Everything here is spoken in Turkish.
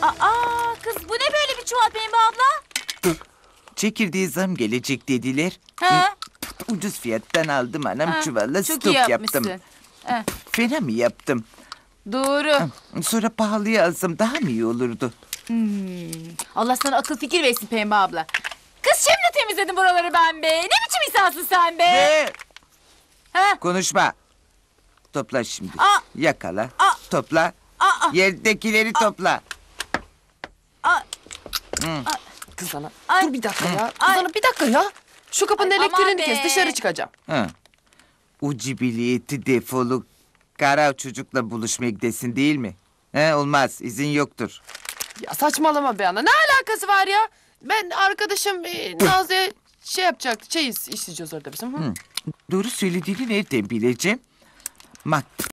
Aa kız bu ne böyle bir çuval Pembe abla? Çekirdeğe zam gelecek dediler. Ha? Ucuz fiyattan aldım anam Ha, çuvalla çok stok iyi yaptım. yapmışsın. Ha, Fena mı yaptım? doğru. Sonra pahalıya alsam daha mı iyi olurdu? Allah sana akıl fikir versin Pembe abla. Kız şimdi temizledim buraları ben be. Ne biçim insansın sen be? Ne? Ha? Konuşma. Topla şimdi. Aa! Yakala. Aa! Topla. Aa! Yerdekileri topla. Kız ana Ay. dur bir dakika ya. Kız Ay. ana bir dakika ya. Şu kapının Ay, aman elektriğini be. kes dışarı çıkacağım. Ha. O cibiliyeti defolu kara çocukla buluşmaya gidesin değil mi? He, olmaz izin yoktur. Ya saçmalama be ana. Ne alakası var ya? Ben arkadaşım Nazlı'ya şey yapacaktı. Çeyiz işleyeceğiz orada bizim. Hı? Doğru söylediğini nereden bileceğim?